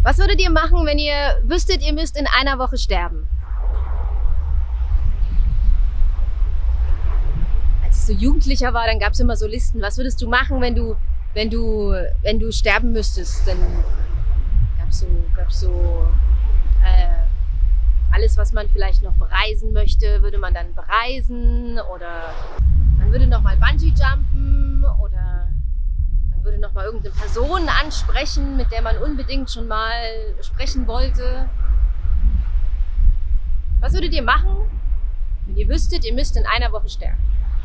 Was würdet ihr machen, wenn ihr wüsstet, ihr müsst in einer Woche sterben? Als ich so Jugendlicher war, dann gab es immer so Listen. Was würdest du machen, wenn du sterben müsstest? Dann gab's so alles, was man vielleicht noch bereisen möchte, würde man dann bereisen, oder man würde noch mal Bungee-Jumpen, oder man würde noch mal irgendeine Person ansprechen, mit der man unbedingt schon mal sprechen wollte. Was würdet ihr machen, wenn ihr wüsstet, ihr müsst in einer Woche sterben?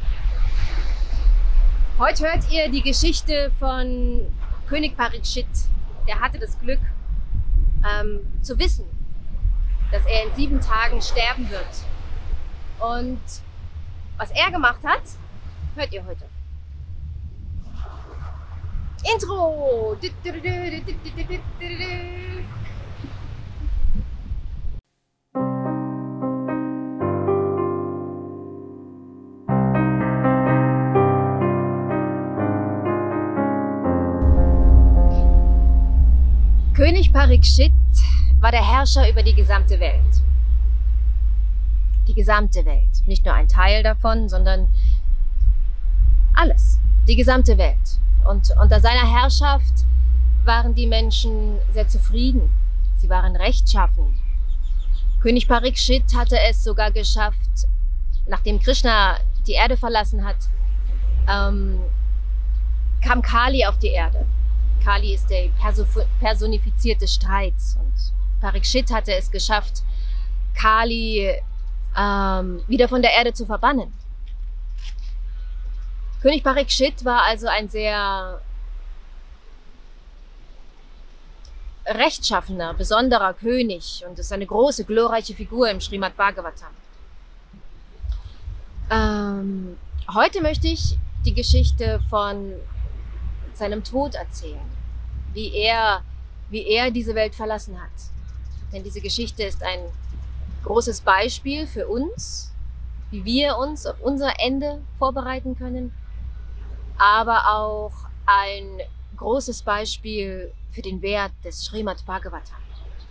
Heute hört ihr die Geschichte von König Parikshit. Der hatte das Glück, zu wissen, dass er in 7 Tagen sterben wird. Und was er gemacht hat, hört ihr heute. Intro! König Parikshit war der Herrscher über die gesamte Welt. Die gesamte Welt. Nicht nur ein Teil davon, sondern alles. Die gesamte Welt. Und unter seiner Herrschaft waren die Menschen sehr zufrieden. Sie waren rechtschaffen. König Parikshit hatte es sogar geschafft, nachdem Krishna die Erde verlassen hat, kam Kali auf die Erde. Kali ist der personifizierte Streit. Und Parikshit hatte es geschafft, Kali wieder von der Erde zu verbannen. König Parikshit war also ein sehr rechtschaffener, besonderer König und ist eine große, glorreiche Figur im Srimad Bhagavatam. Heute möchte ich die Geschichte von seinem Tod erzählen, wie er diese Welt verlassen hat. Denn diese Geschichte ist ein großes Beispiel für uns, wie wir uns auf unser Ende vorbereiten können, aber auch ein großes Beispiel für den Wert des Srimad Bhagavatam.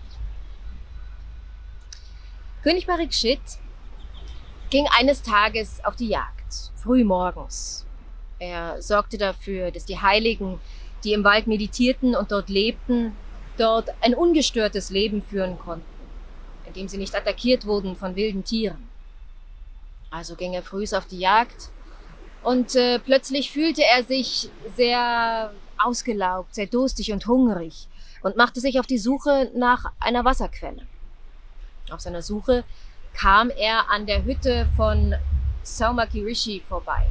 König Parikshit ging eines Tages auf die Jagd, früh morgens. Er sorgte dafür, dass die Heiligen, die im Wald meditierten und dort lebten, dort ein ungestörtes Leben führen konnten, indem sie nicht attackiert wurden von wilden Tieren. Also ging er früh auf die Jagd und plötzlich fühlte er sich sehr ausgelaugt, sehr durstig und hungrig und machte sich auf die Suche nach einer Wasserquelle. Auf seiner Suche kam er an der Hütte von Saumaki Rishi vorbei.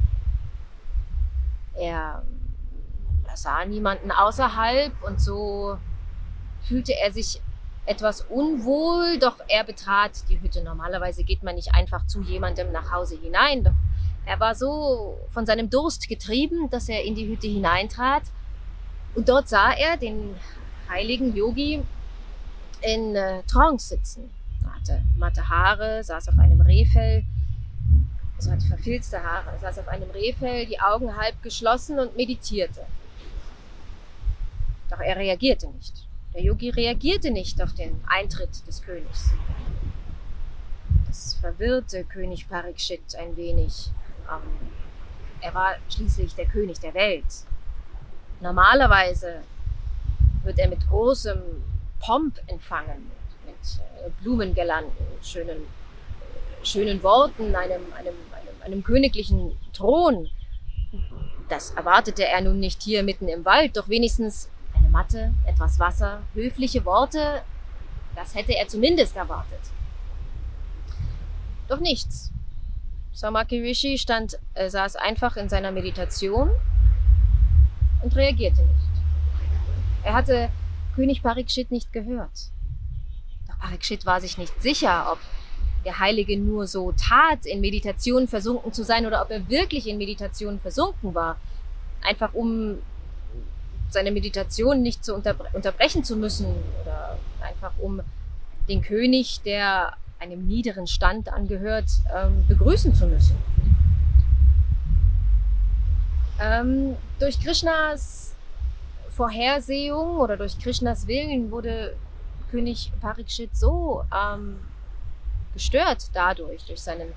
Er sah niemanden außerhalb und so fühlte er sich etwas unwohl, doch er betrat die Hütte. Normalerweise geht man nicht einfach zu jemandem nach Hause hinein, doch er war so von seinem Durst getrieben, dass er in die Hütte hineintrat und dort sah er den heiligen Yogi in Trance sitzen. Er hatte matte Haare, saß auf einem Rehfell, also hatte verfilzte Haare, er saß auf einem Rehfell, die Augen halb geschlossen und meditierte. Doch er reagierte nicht. Der Yogi reagierte nicht auf den Eintritt des Königs. Das verwirrte König Parikshit ein wenig. Er war schließlich der König der Welt. Normalerweise wird er mit großem Pomp empfangen, mit Blumengirlanden, schönen Worten, einem königlichen Thron. Das erwartete er nun nicht hier mitten im Wald, doch wenigstens eine Matte, etwas Wasser, höfliche Worte, das hätte er zumindest erwartet. Doch nichts. Saumaki Rishi saß einfach in seiner Meditation und reagierte nicht. Er hatte König Parikshit nicht gehört. Doch Parikshit war sich nicht sicher, ob der Heilige nur so tat, in Meditation versunken zu sein, oder ob er wirklich in Meditation versunken war, einfach um seine Meditation nicht zu unterbrechen zu müssen oder einfach um den König, der einem niederen Stand angehört, begrüßen zu müssen. Durch Krishnas Vorhersehung oder durch Krishnas Willen wurde König Parikshit so gestört dadurch, durch seinen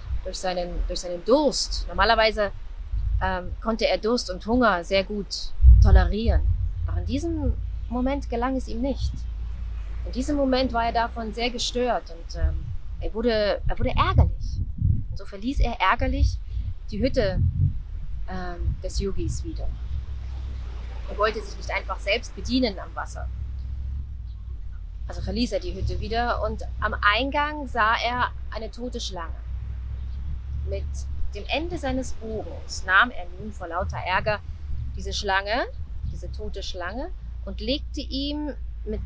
Durst. Normalerweise konnte er Durst und Hunger sehr gut tolerieren. Doch in diesem Moment gelang es ihm nicht. In diesem Moment war er davon sehr gestört und er wurde ärgerlich. Und so verließ er ärgerlich die Hütte des Yogis wieder. Er wollte sich nicht einfach selbst bedienen am Wasser. Also verließ er die Hütte wieder und am Eingang sah er eine tote Schlange. Mit dem Ende seines Bogens nahm er nun vor lauter Ärger diese tote Schlange und legte ihm mit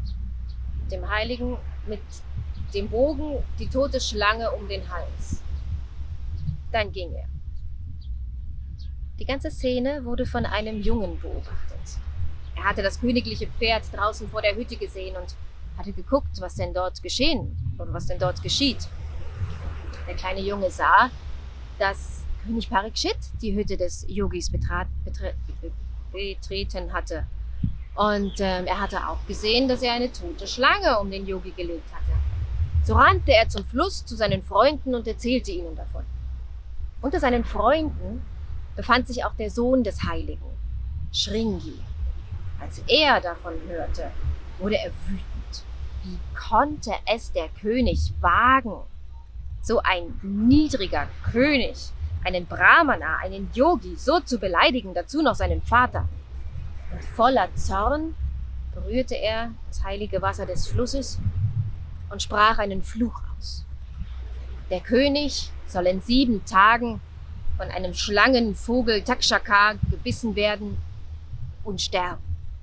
dem Bogen die tote Schlange um den Hals. Dann ging er. Die ganze Szene wurde von einem Jungen beobachtet. Er hatte das königliche Pferd draußen vor der Hütte gesehen und hatte geguckt, was denn dort geschehen oder was denn dort geschieht. Der kleine Junge sah, dass König Parikshit die Hütte des Yogis betreten hatte. Und er hatte auch gesehen, dass er eine tote Schlange um den Yogi gelegt hatte. So rannte er zum Fluss zu seinen Freunden und erzählte ihnen davon. Unter seinen Freunden befand sich auch der Sohn des Heiligen, Shringi. Als er davon hörte, wurde er wütend. Wie konnte es der König wagen, so ein niedriger König, einen Brahmana, einen Yogi, so zu beleidigen, dazu noch seinen Vater? Und voller Zorn berührte er das heilige Wasser des Flusses und sprach einen Fluch aus. Der König soll in 7 Tagen von einem Schlangenvogel Takshaka gebissen werden und sterben.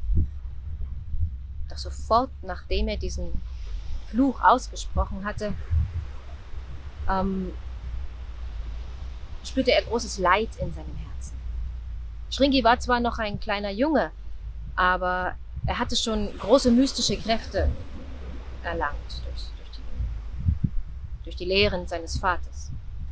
Doch sofort, nachdem er diesen Fluch ausgesprochen hatte, spürte er großes Leid in seinem Herzen. Shringi war zwar noch ein kleiner Junge, aber er hatte schon große mystische Kräfte erlangt durch die Lehren seines Vaters.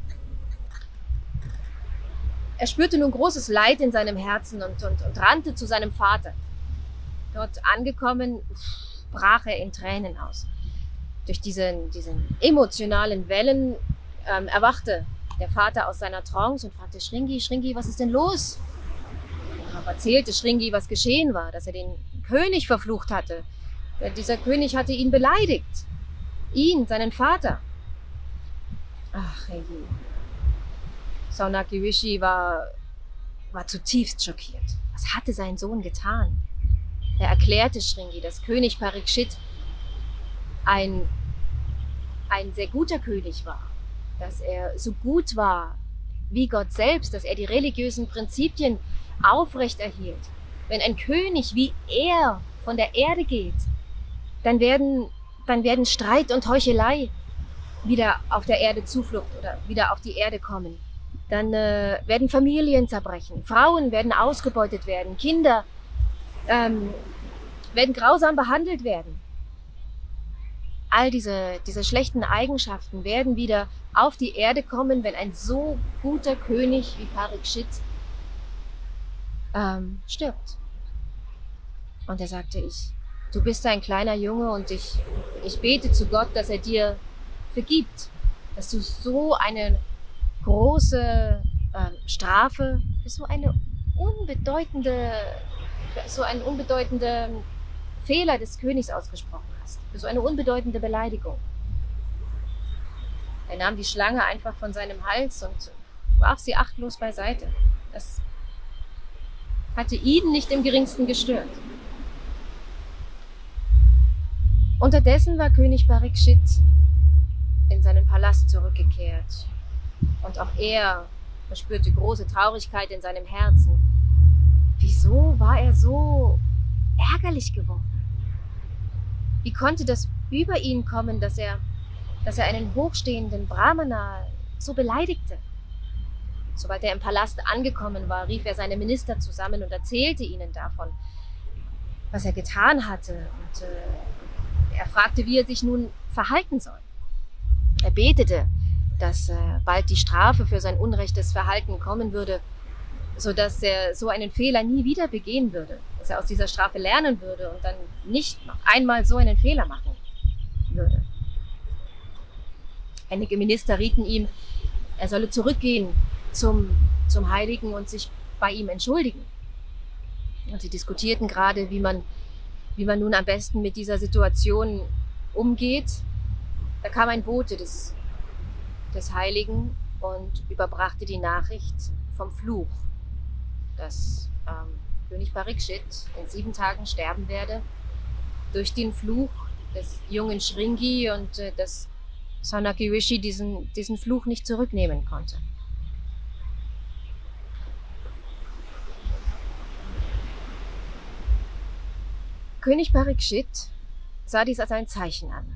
Er spürte nun großes Leid in seinem Herzen und rannte zu seinem Vater. Dort angekommen, brach er in Tränen aus. Durch diesen emotionalen Wellen erwachte der Vater aus seiner Trance und fragte Shringi, was ist denn los? Er erzählte Shringi, was geschehen war, dass er den König verflucht hatte. Dieser König hatte ihn beleidigt. Ihn, seinen Vater. Ach, herrje. Saunaki Rishi war zutiefst schockiert. Was hatte sein Sohn getan? Er erklärte Shringi, dass König Parikshit ein sehr guter König war, dass er so gut war wie Gott selbst, dass er die religiösen Prinzipien aufrechterhielt. Wenn ein König wie er von der Erde geht, dann werden Streit und Heuchelei wieder auf der Erde Zuflucht oder wieder auf die Erde kommen. Dann werden Familien zerbrechen, Frauen werden ausgebeutet werden, Kinder werden grausam behandelt werden. All diese schlechten Eigenschaften werden wieder auf die Erde kommen, wenn ein so guter König wie Parikshit stirbt. Und er sagte, du bist ein kleiner Junge und ich bete zu Gott, dass er dir vergibt, dass du so eine große Strafe für so einen unbedeutenden Fehler des Königs ausgesprochen hast, für so eine unbedeutende Beleidigung. Er nahm die Schlange einfach von seinem Hals und warf sie achtlos beiseite. Das hatte ihn nicht im geringsten gestört. Unterdessen war König Parikshit in seinen Palast zurückgekehrt und auch er verspürte große Traurigkeit in seinem Herzen. Wieso war er so ärgerlich geworden? Wie konnte das über ihn kommen, dass er einen hochstehenden Brahmana so beleidigte? Sobald er im Palast angekommen war, rief er seine Minister zusammen und erzählte ihnen davon, was er getan hatte. Und er fragte, wie er sich nun verhalten soll. Er betete, dass bald die Strafe für sein unrechtes Verhalten kommen würde, sodass er so einen Fehler nie wieder begehen würde. dass er aus dieser Strafe lernen würde und dann nicht noch einmal so einen Fehler machen würde. Einige Minister rieten ihm, er solle zurückgehen zum Heiligen und sich bei ihm entschuldigen. Und sie diskutierten gerade, wie man nun am besten mit dieser Situation umgeht. Da kam ein Bote des Heiligen und überbrachte die Nachricht vom Fluch, dass König Parikshit in 7 Tagen sterben werde durch den Fluch des jungen Shringi und dass Sanaki Rishi diesen Fluch nicht zurücknehmen konnte. König Parikshit sah dies als ein Zeichen an.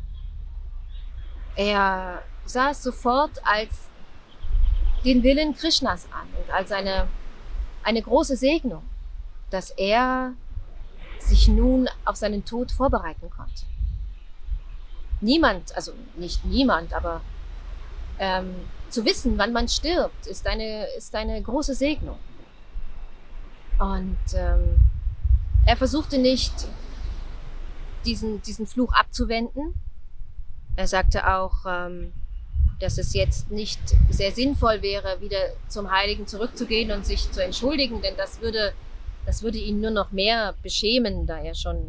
Er sah es sofort als den Willen Krishnas an und als eine große Segnung, dass er sich nun auf seinen Tod vorbereiten konnte. Niemand, also nicht niemand, aber zu wissen, wann man stirbt, ist eine große Segnung. Und er versuchte nicht, diesen Fluch abzuwenden. Er sagte auch, dass es jetzt nicht sehr sinnvoll wäre, wieder zum Heiligen zurückzugehen und sich zu entschuldigen, denn das würde ihn nur noch mehr beschämen, da er schon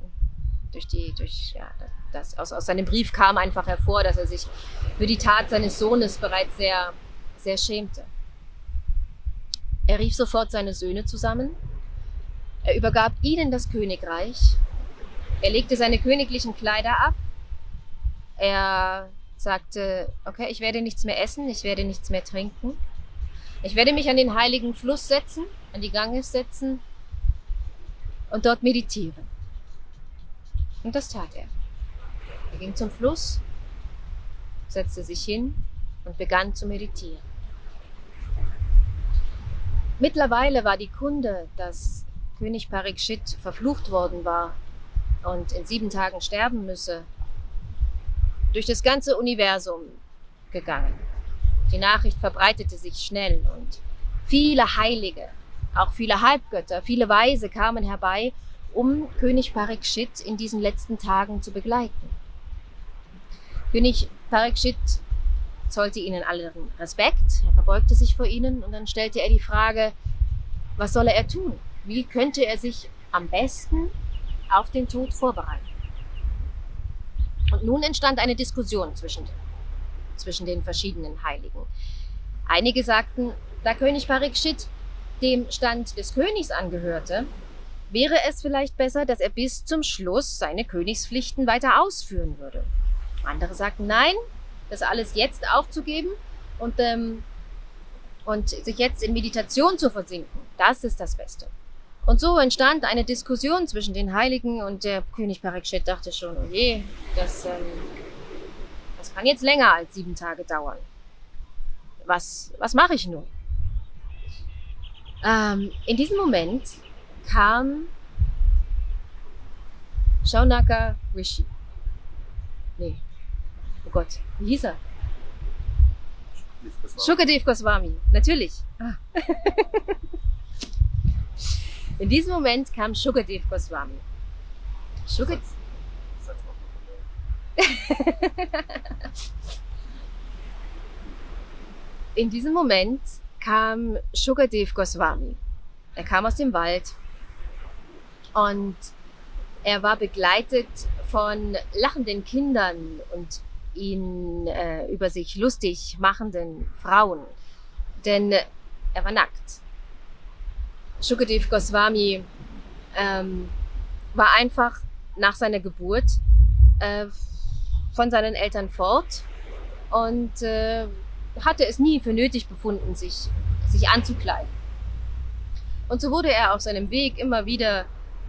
aus seinem Brief kam einfach hervor, dass er sich für die Tat seines Sohnes bereits sehr, sehr schämte. Er rief sofort seine Söhne zusammen. Er übergab ihnen das Königreich. Er legte seine königlichen Kleider ab. Er sagte, okay, ich werde nichts mehr essen, ich werde nichts mehr trinken. Ich werde mich an den heiligen Fluss setzen, an die Ganges setzen und dort meditieren. Und das tat er. Er ging zum Fluss, setzte sich hin und begann zu meditieren. Mittlerweile war die Kunde, dass König Parikshit verflucht worden war und in 7 Tagen sterben müsse, durch das ganze Universum gegangen. Die Nachricht verbreitete sich schnell und viele Heilige, auch viele Halbgötter, viele Weise kamen herbei, um König Parikshit in diesen letzten Tagen zu begleiten. König Parikshit zollte ihnen allen Respekt, er verbeugte sich vor ihnen und dann stellte er die Frage, was solle er tun? Wie könnte er sich am besten auf den Tod vorbereiten? Und nun entstand eine Diskussion zwischen den verschiedenen Heiligen. Einige sagten, da König Parikshit dem Stand des Königs angehörte, wäre es vielleicht besser, dass er bis zum Schluss seine Königspflichten weiter ausführen würde. Andere sagten, nein, das alles jetzt aufzugeben und sich jetzt in Meditation zu versinken, das ist das Beste. Und so entstand eine Diskussion zwischen den Heiligen und der König Parikshit dachte schon, oh je, das kann jetzt länger als 7 Tage dauern. Was mache ich nun? In diesem Moment kam Shaunaka Rishi. Nee, oh Gott, wie hieß er? Shukadev Goswami, natürlich. Ah. In diesem Moment kam Shukadev Goswami. In diesem Moment kam Shukadev Goswami. Er kam aus dem Wald und er war begleitet von lachenden Kindern und ihn über sich lustig machenden Frauen, denn er war nackt. Shukadev Goswami war einfach nach seiner Geburt von seinen Eltern fort und hatte es nie für nötig befunden, sich anzukleiden. Und so wurde er auf seinem Weg immer wieder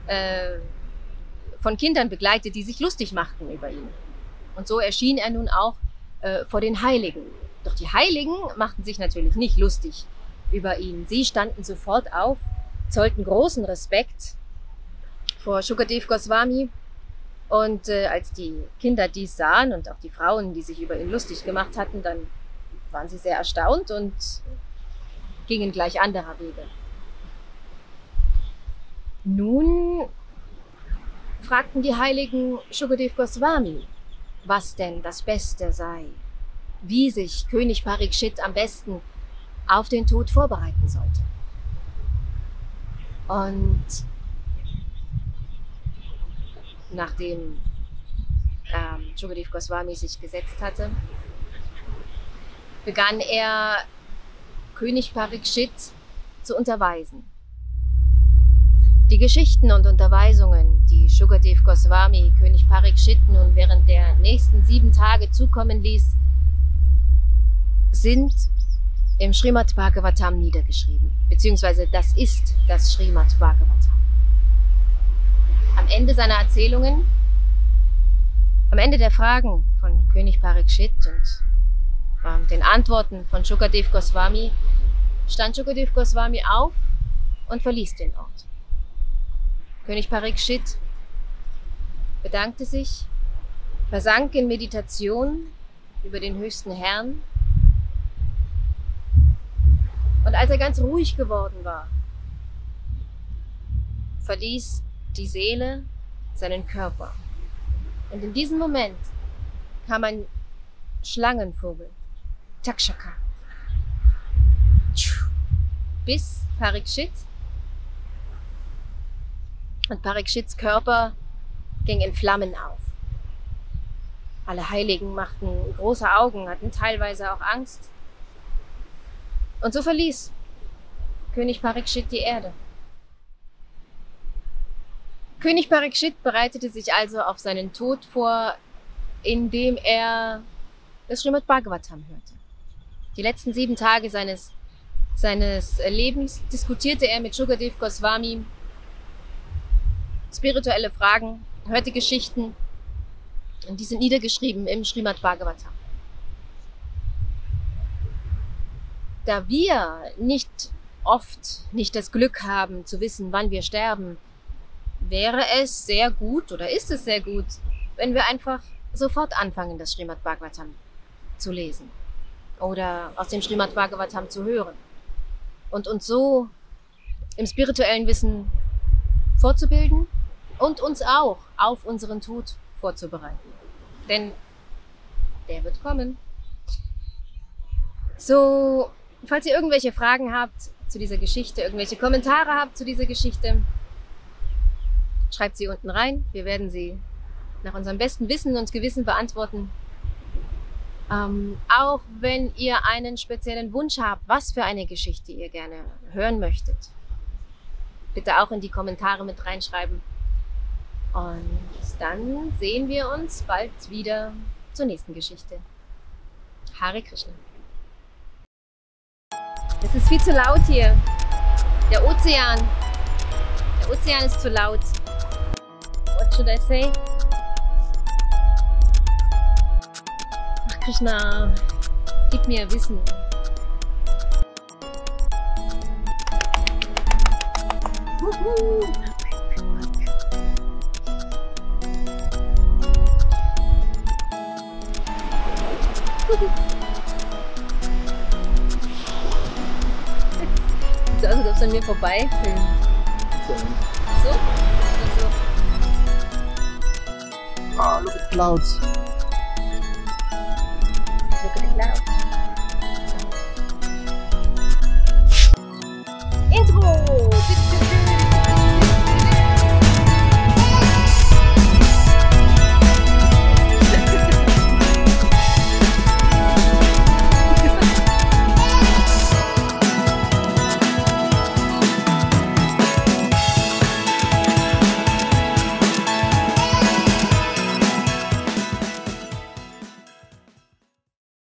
von Kindern begleitet, die sich lustig machten über ihn. Und so erschien er nun auch vor den Heiligen. Doch die Heiligen machten sich natürlich nicht lustig über ihn. Sie standen sofort auf, zollten großen Respekt vor Shukadev Goswami. Und als die Kinder dies sahen und auch die Frauen, die sich über ihn lustig gemacht hatten, dann waren sie sehr erstaunt und gingen gleich anderer Wege. Nun fragten die Heiligen Shukadev Goswami, was denn das Beste sei, wie sich König Parikshit am besten auf den Tod vorbereiten sollte. Und nachdem Shukadev Goswami sich gesetzt hatte, begann er, König Parikshit zu unterweisen. Die Geschichten und Unterweisungen, die Shukadev Goswami König Parikshit nun während der nächsten 7 Tage zukommen ließ, sind im Srimad Bhagavatam niedergeschrieben, beziehungsweise das ist das Srimad Bhagavatam. Am Ende seiner Erzählungen, am Ende der Fragen von König Parikshit und den Antworten von Shukadev Goswami, stand Shukadev Goswami auf und verließ den Ort. König Parikshit bedankte sich, versank in Meditation über den höchsten Herrn, und als er ganz ruhig geworden war, verließ die Seele seinen Körper. Und in diesem Moment kam ein Schlangenvogel, Takshaka, bis Parikshit, und Parikshits Körper ging in Flammen auf. Alle Heiligen machten große Augen, hatten teilweise auch Angst. Und so verließ König Parikshit die Erde. König Parikshit bereitete sich also auf seinen Tod vor, indem er das Srimad Bhagavatam hörte. Die letzten 7 Tage seines Lebens diskutierte er mit Shukadev Goswami spirituelle Fragen, hörte Geschichten, und die sind niedergeschrieben im Srimad Bhagavatam. Da wir nicht das Glück haben zu wissen, wann wir sterben, wäre es sehr gut oder ist es sehr gut, wenn wir einfach sofort anfangen, das Srimad Bhagavatam zu lesen oder aus dem Srimad Bhagavatam zu hören und uns so im spirituellen Wissen fortzubilden und uns auch auf unseren Tod vorzubereiten. Denn der wird kommen. So, falls ihr irgendwelche Fragen habt zu dieser Geschichte, irgendwelche Kommentare habt zu dieser Geschichte, schreibt sie unten rein. Wir werden sie nach unserem besten Wissen und Gewissen beantworten. Auch wenn ihr einen speziellen Wunsch habt, was für eine Geschichte ihr gerne hören möchtet, bitte auch in die Kommentare mit reinschreiben. Und dann sehen wir uns bald wieder zur nächsten Geschichte. Hare Krishna. Es ist viel zu laut hier. Der Ozean ist zu laut. What should I say? Ach Krishna, gib mir Wissen. Wuhu. So, als ob es an mir vorbei filmt. So? Oder so? Ah, look at the clouds. Look at the clouds.